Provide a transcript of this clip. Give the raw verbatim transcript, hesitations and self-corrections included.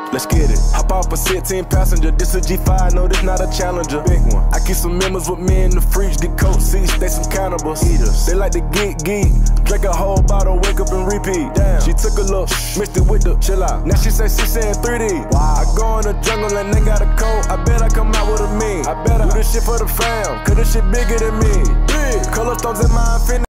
Let's get it. Hop off a sixteen passenger. This a G five, no, this not a Challenger. Big one. I keep some members with me in the fridge. Get coat seats, they some cannibals. Eaters. They like to get geek. Drink a whole bottle, wake up and repeat. Damn. She took a look, mixed it with the chill out. Now she say she saying three D. Wow. I go in the jungle and they got a coat. I bet I come out with a mean. I bet I do this shit for the fam, cause this shit bigger than me. Big. Color stones in my infinity.